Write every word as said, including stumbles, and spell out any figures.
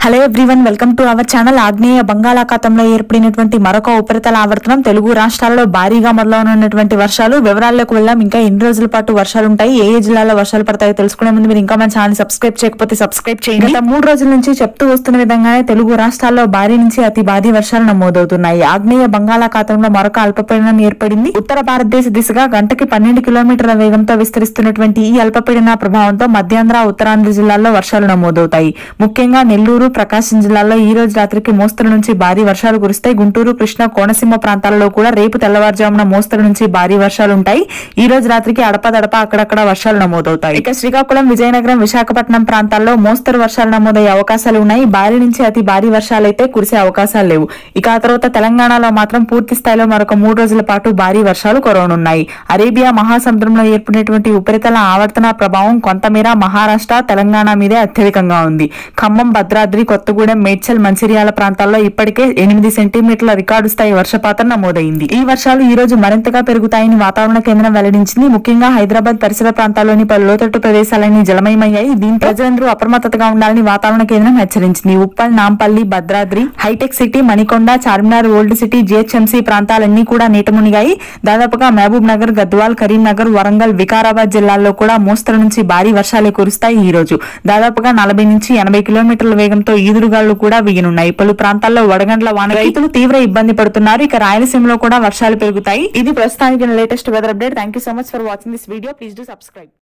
Hello everyone, welcome to our channel. ఆగ్నేయ బంగాళాఖాతంలో ఏర్పడినటువంటి మరొక ఉపరితల ఆవర్తనం తెలుగు రాష్ట్రాల్లో భారీగా మొదలవునున్నటువంటి వర్షాలు. వివరాల్లోకి వెళ్దాం. ఇంకా ఎన్ని రోజుల పాటు వర్షాలు ఉంటాయి, ఏ ఏ జిల్లాలో వర్షాలు పడతాయో తెలుసుకునే ముందు మీరు ఇంకా మన ఛానల్ సబ్స్క్రైబ్ చేయకపోతే సబ్స్క్రైబ్ చేయండి. గత మూడు రోజుల నుంచి చెప్తూ వస్తున్న విధంగానే తెలుగు రాష్ట్రాల్లో భారీ నుంచి అతి భారీ వర్షాలు నమోదవుతున్నాయి. ఆగ్నేయ బంగాళాఖాతంలో మరొక అల్పపీడనం ఏర్పడింది. ఉత్తర భారతదేశ దిశగా గంటకి పన్నెండు కిలోమీటర్ల వేగంతో విస్తరిస్తున్నటువంటి ఈ అల్పపీడన ప్రభావంతో మధ్యాంధ్ర, ఉత్తరాంధ్ర జిల్లాల్లో వర్షాలు నమోదవుతాయి. ముఖ్యంగా నెల్లూరు, ప్రకాశం జిల్లాల్లో ఈ రోజు రాత్రికి మోస్తరు నుంచి భారీ వర్షాలు కురుస్తాయి. గుంటూరు, కృష్ణా, కోనసీమ ప్రాంతాలలో కూడా రేపు తెల్లవారుజామున మోస్తరు నుంచి భారీ వర్షాలు ఉంటాయి. ఈ రోజు రాత్రికి అడపదడప అక్కడక్కడ వర్షాలు నమోదవుతాయి. ఇక శ్రీకాకుళం, విజయనగరం, విశాఖపట్నం ప్రాంతాల్లో మోస్తరు వర్షాలు నమోదయ్యే అవకాశాలు ఉన్నాయి. భారీ నుంచి అతి భారీ వర్షాలు అయితే కురిసే అవకాశాలు లేవు. ఇక ఆ తర్వాత తెలంగాణలో మాత్రం పూర్తి స్థాయిలో మరొక మూడు రోజుల పాటు భారీ వర్షాలు కురవనున్నాయి. అరేబియా మహాసముద్రంలో ఏర్పడినటువంటి ఉపరితల ఆవర్తన ప్రభావం కొంతమేర మహారాష్ట్ర, తెలంగాణ మీదే అత్యధికంగా ఉంది. ఖమ్మం, భద్రాద్రి, కొత్తగూడెం, మేడ్చల్, మంచిర్యాల ప్రాంతాల్లో ఇప్పటికే ఎనిమిది సెంటీమీటర్ల రికార్డు స్థాయి వర్షపాతం నమోదైంది. ఈ వర్షాలు ఈ రోజు మరింతగా పెరుగుతాయని వాతావరణ కేంద్రం వెల్లడించింది. ముఖ్యంగా హైదరాబాద్ పరిసర ప్రాంతాల్లోని పలు లోతట్టు ప్రదేశాలన్నీ జలమయమయ్యాయి. దీంతో ప్రజలందరూ అప్రమత్తతగా ఉండాలని వాతావరణ కేంద్రం హెచ్చరించింది. Uppal, Nampally, Bhadradri, hitech city, Manikonda, Charminar, old city, GHMC ప్రాంతాలన్నీ కూడా నీట మునిగాయి. దాదాపుగా మహబూబ్ నగర్, గద్వాల్, కరీంనగర్, వరంగల్, వికారాబాద్ జిల్లాల్లో కూడా మోస్తరు నుంచి భారీ వర్షాలు కురుస్తాయి. ఈ రోజు దాదాపుగా నలభై నుంచి ఎనభై కిలోమీటర్ల వేగంతో ఈదురుగాళ్లు కూడా వీయనున్నాయి. పలు ప్రాంతాల్లో వడగండ్ల వాన, రైతులు తీవ్ర ఇబ్బంది పడుతున్నారు. ఇక రాయలసీమలో కూడా వర్షాలు పెరుగుతాయి. ఇది ప్రస్తుతానికి latest weather update. Thank you so much for watching this video. Please do subscribe.